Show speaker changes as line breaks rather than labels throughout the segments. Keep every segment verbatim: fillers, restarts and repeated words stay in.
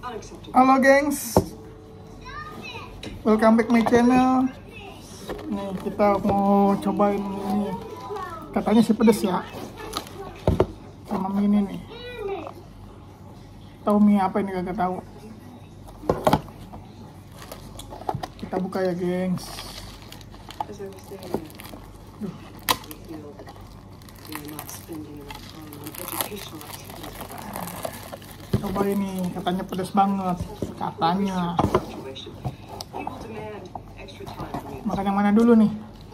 Halo gengs, welcome back my channel. Nih kita mau cobain ini, katanya sih pedes ya, sama mie ini nih. Tahu mie apa ini kagak tahu. Kita buka ya gengs. Duh. Coba ini, katanya pedas banget, katanya. Makan yang mana dulu nih?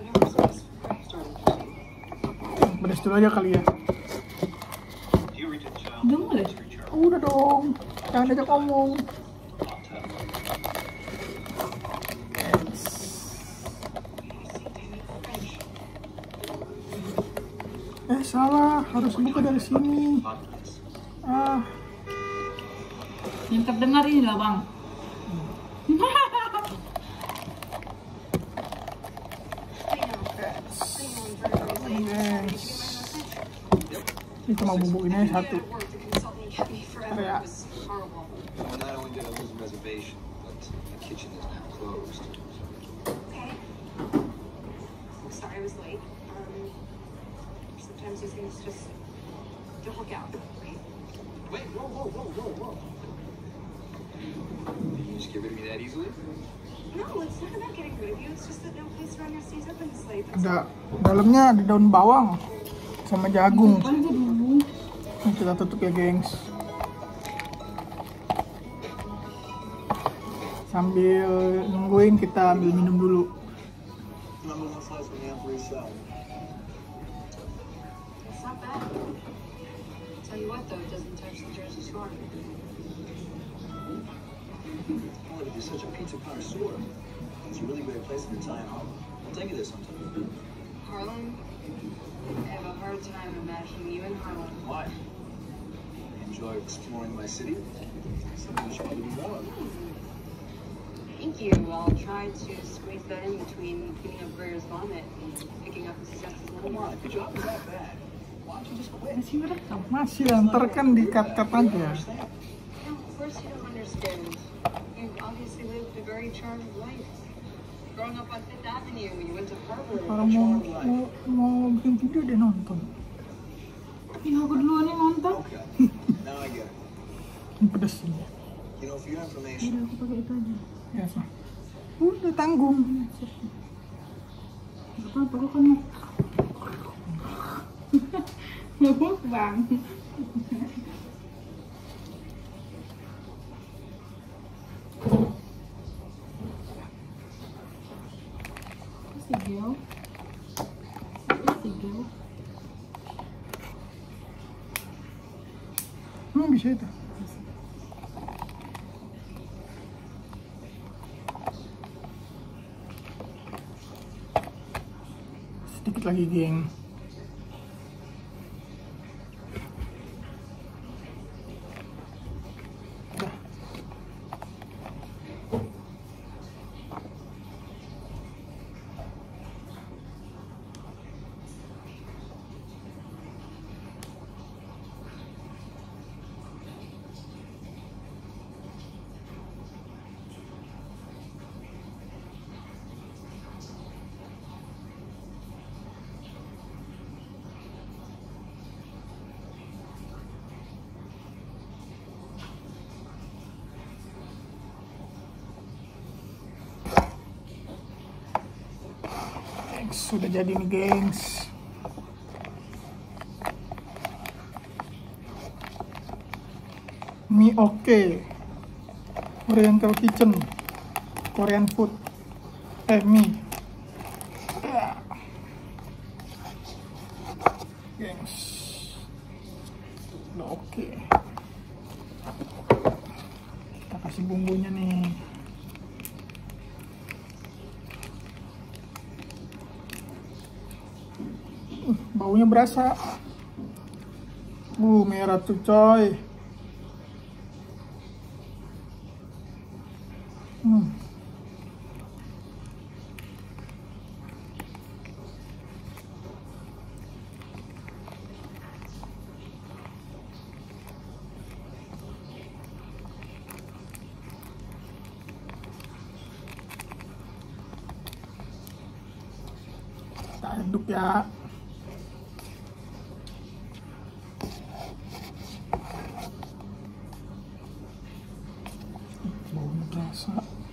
Pedas dulu aja kali ya.
Udah mulai?
Udah dong, jangan ajak ngomong. Eh salah, harus buka dari sini. Ah.
Yang terdengar ini lah bang.
Yes. Ini cuma bumbu ini satu. Ya. Ada dalamnya ada daun bawang sama jagung. Ini kita tutup ya gengs. Sambil nungguin kita ambil minum dulu.
You're such a pizza connoisseur. It's a really great place in Italian Harlem. I'll take you there sometime.
Harlem? I have a hard time imagining you in Harlem.
Why? I enjoy exploring my city. Something you should probably do more of.
Thank you. I'll try to squeeze that in between cleaning up Greer's vomit and picking up Missus X's little
Come on, if your job is that bad, why don't you just quit?
Masih merekam, masih ntar kan di cut-cut aja.
No, of course you don't understand. You obviously lived a very charmed life. Growing up on Fifth Avenue, you went to Harvard.
Orang mau, mau, mau bikin video dia nonton.
Ih aku duluan nih nonton.
Okay. Now I get it.
Ini pedes ini.
You know, for your information,
Udah aku pakai itu aja.
Ya sah. Udah tanggung.
Gak apa-apa kok kan mau. Mau bang. Sigil. Sigil.
Hmm, bisa itu. Sedikit lagi geng. Udah. Sudah jadi nih gengs. Mie oke. Oriental Kitchen. Korean food. Eh mie. Ya. Gengs. Udah oke. Kita kasih bumbunya nih. Baunya berasa. Uh, merah tuh coy. Hmm. Aduk ya. Baunya kerasa.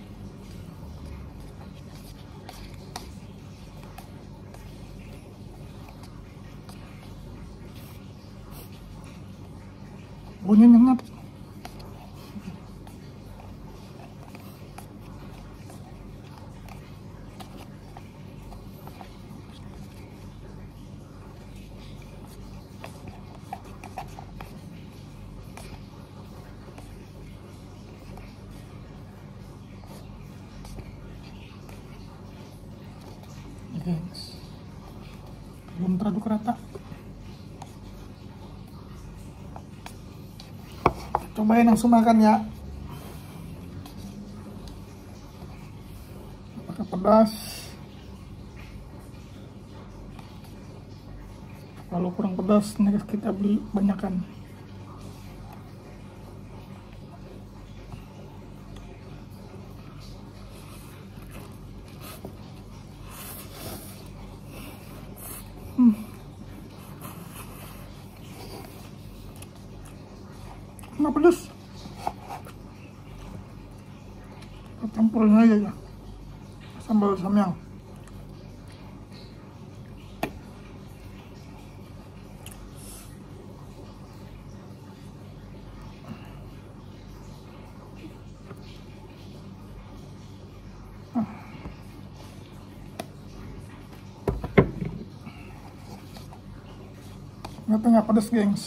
Baunya nyengat. Guys, belum teraduk rata. Cobain langsung makan ya. Pakai pedas. Kalau kurang pedas, next kita beli banyakan. Hmm. Nggak pedas. Campurin aja ya sambal samyang. Ternyata nggak pedas, gengs.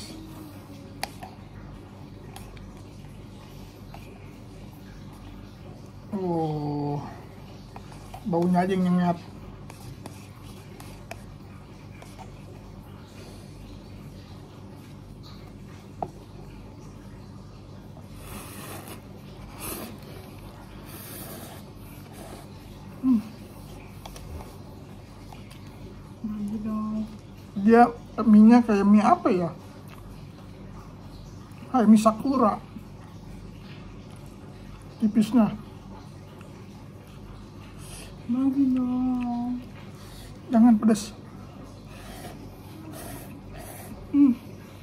Oh, baunya aja yang nyengat. Hmm. Dia mie-nya kayak mie apa ya? Kayak mie Sakura. Tipisnya. Lagi dong. Jangan pedas. Hmm.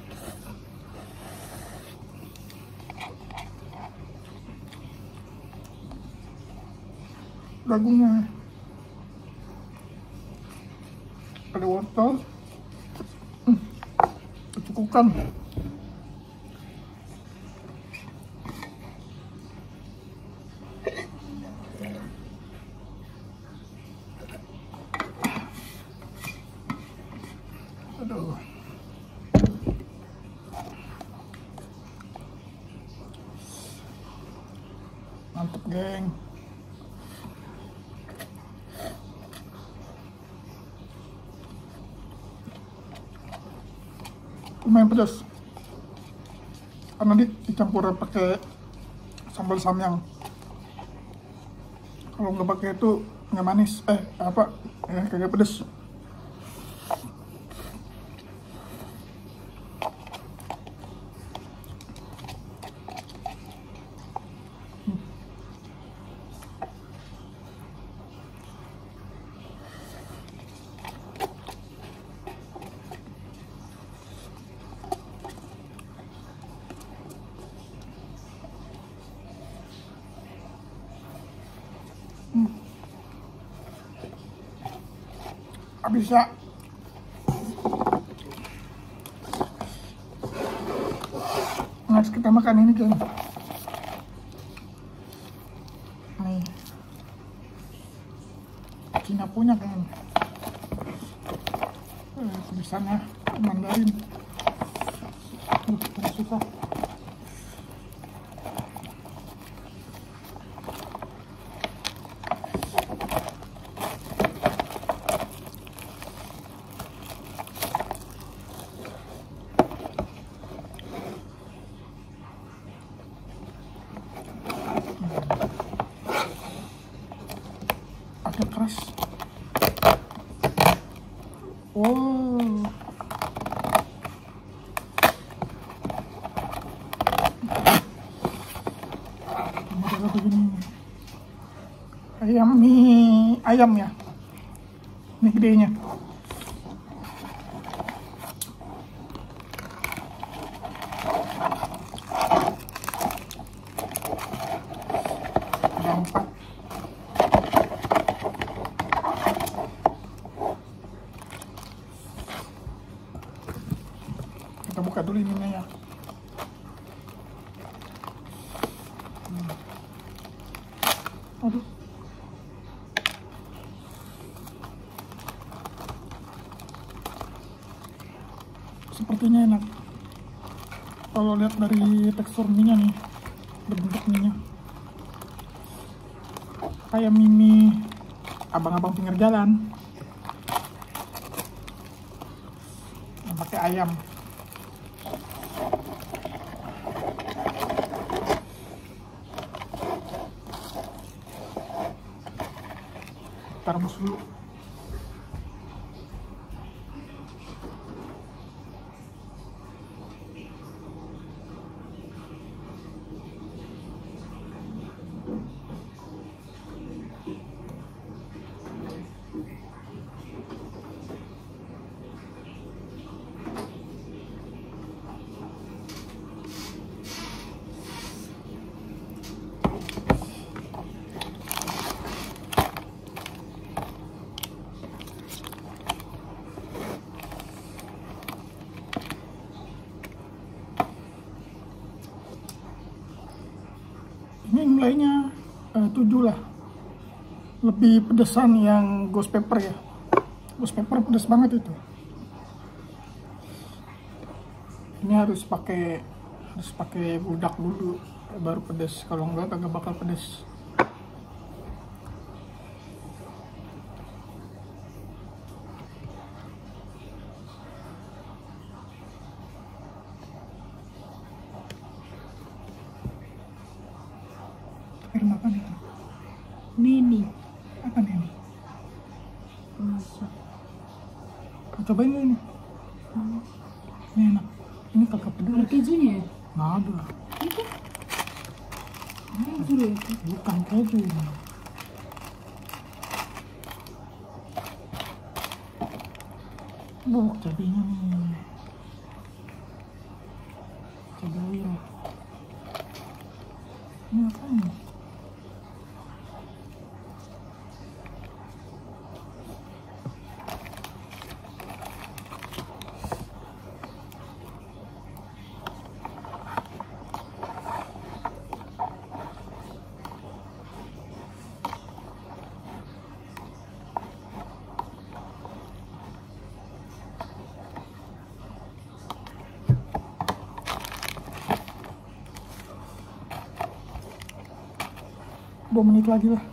Dagunya. Ada wortel. Hmm. Kecukupan. Aduh. Mantep, geng. Lumayan pedas karena dicampur pakai sambal samyang. Kalau nggak pakai itu nggak manis, eh apa eh kagak pedas. Hmm. Habis ya. Harus kita makan ini, geng. Nih, Cina punya, kan. Eh, tulisannya Mandarin. Uh, susah. Agak keras. Oh. Model begini. Ayam mie ayam ya. Ini gedenya. Hmm. Aduh. Sepertinya enak. Kalau lihat dari tekstur mie-nya nih, berbentuk mie-nya kayak mie abang-abang pinggir jalan yang pakai ayam. Kita rebus dulu. Ini nilainya eh, tujuh lah. Lebih pedesan yang ghost pepper ya. Ghost pepper pedes banget itu. Ini harus pakai harus pakai budak dulu baru pedes. Kalau enggak kagak bakal pedes. Garam apa nih?
Nini.
Apa nih ini?
Masa.
Nah, cobain dulu ini. Ini enak. Ini kagak
Ada
pedes.
kejunya ya?
Nggak ada.
Itu. Keju ya?
Bukan keju. Buk cabenya nih. Cabai rawit. Ini apa nih? Dua menit lagi lah.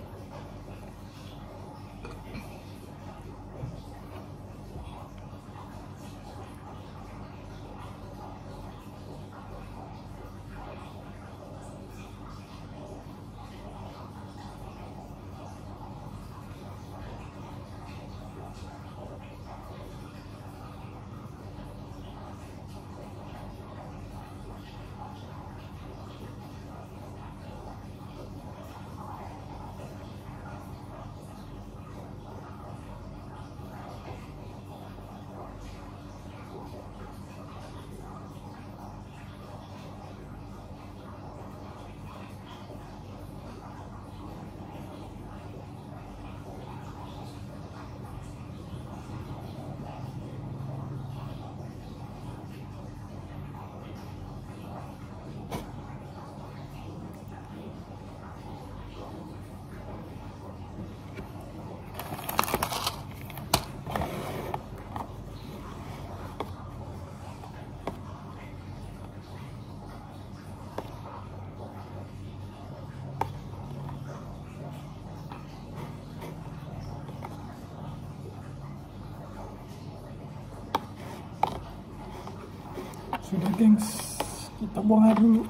Sudah gengs, kita buang air dulu.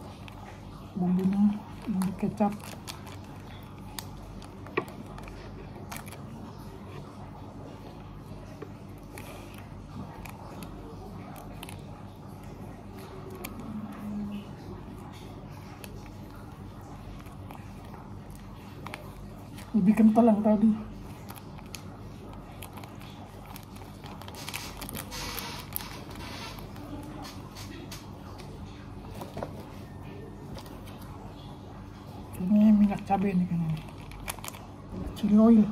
Bumbunya, bumbu kecap. Lebih kental yang tadi. Ini minyak cabai nih kayaknya. Chili oil.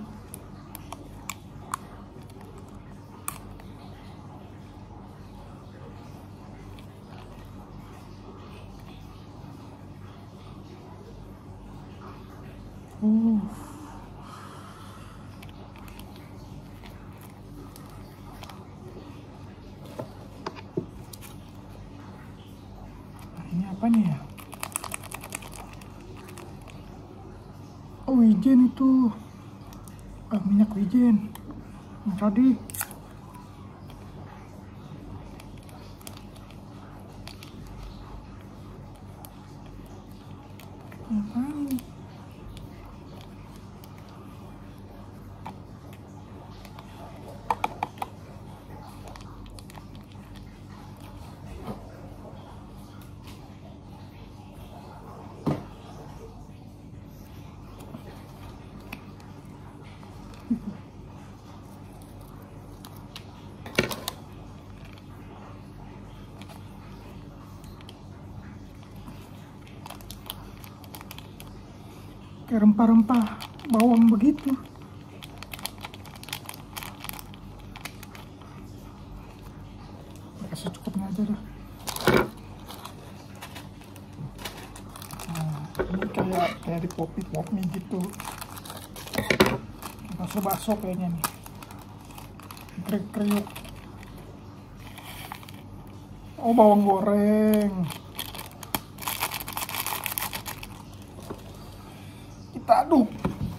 Uh. Nah, ini apa nih ya? Oh, wijen itu. Ah, minyak wijen. Yang tadi. Apaan? Kayak rempah-rempah bawang begitu. Kasih cukupnya aja dah. Nah, ini kayak kayak di pop pop mie gitu. Bakso-bakso kayaknya nih. Kriuk-kriuk. Oh, bawang goreng. Kita aduk.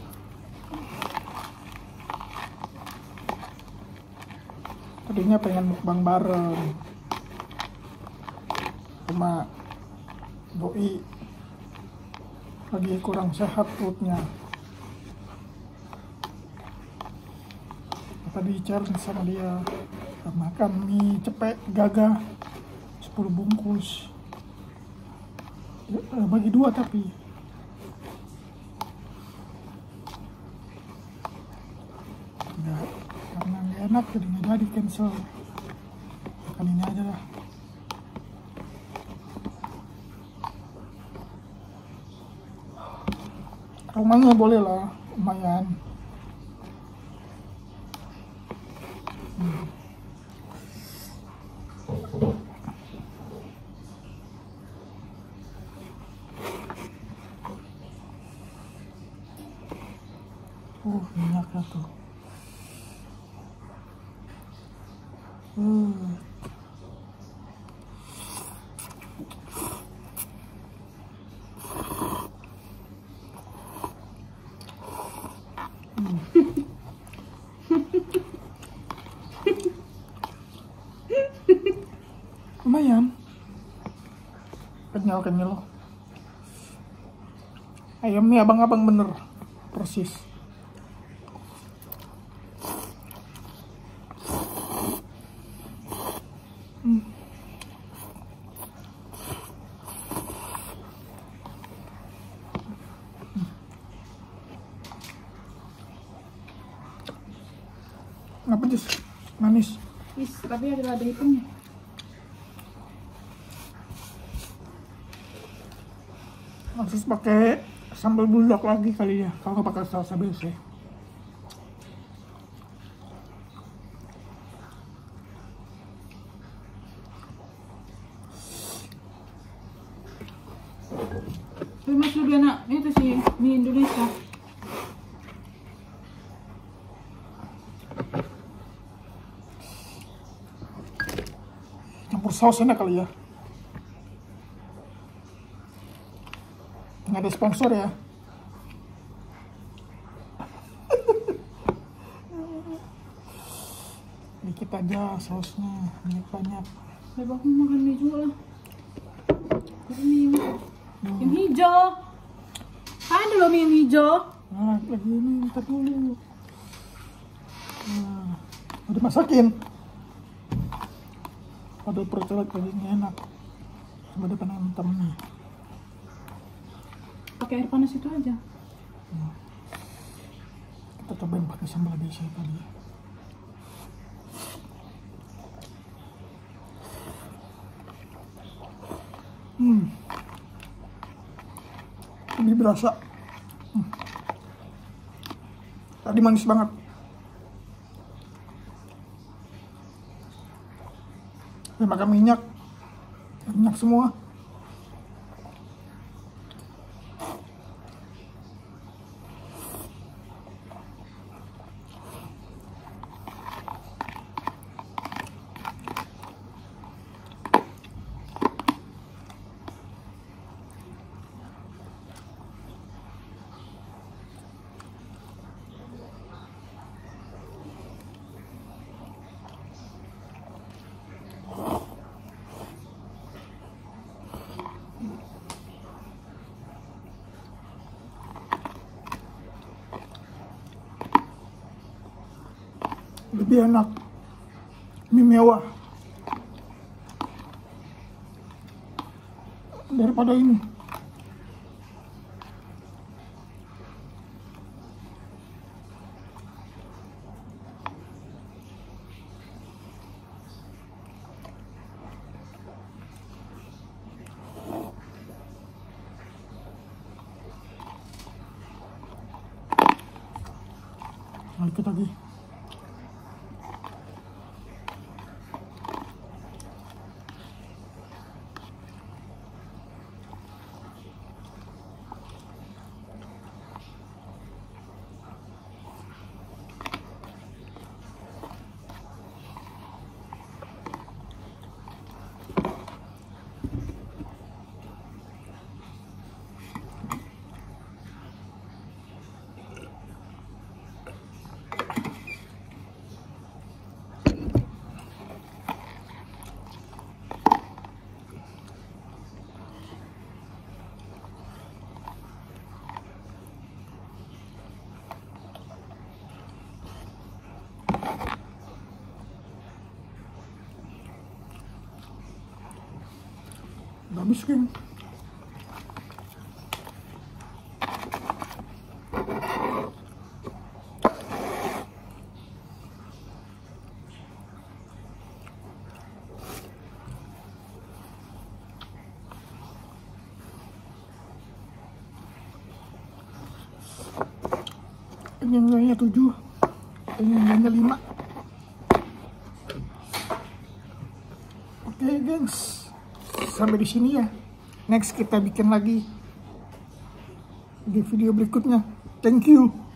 Tadinya pengen mukbang bareng, cuma doi lagi kurang sehat perutnya. Tadi challenge sama dia makan mie cepek gagah sepuluh bungkus, bagi dua tapi nggak, karena nggak enak jadi nggak jadi, cancel. Makan ini aja lah. Rumahnya boleh lah, lumayan. hmm. Uh, minyaknya tuh. Hmm. Hmm. Lumayan kenyal-kenyal. Ayamnya abang-abang bener, persis. Hmm. Apa jus? Manis.
Is, tapi ada ada hitamnya.
Harus pakai sambal buldak lagi kali ya, kalau nggak pakai salsa biasa.
Tapi Mas Juliana, itu sih mie Indonesia.
Campur saus enak kali ya. Nggak ada sponsor ya. Dikit aja sausnya, banyak-banyak.
Coba aku makan mie juga lah. Ini mie hmm. yang hijau. Ada loh mie yang hijau.
Nah, lagi ini, ntar dulu. Nah, udah masakin. Pada perut lagi enak. Coba depan hitam nih.
Pakai air panas itu aja.
Hmm. Kita cobain pakai sambal biasa tadi. Hmm, lebih berasa. Hmm. Tadi manis banget. Saya makan minyak, minyak semua. Lebih enak, mie mewah daripada ini. Nah, ikut lagi. Udah habis kan? Ini nilainya tujuh, ini nilainya lima. Oke guys, sampai di sini ya. Next kita bikin lagi di video berikutnya. Thank you.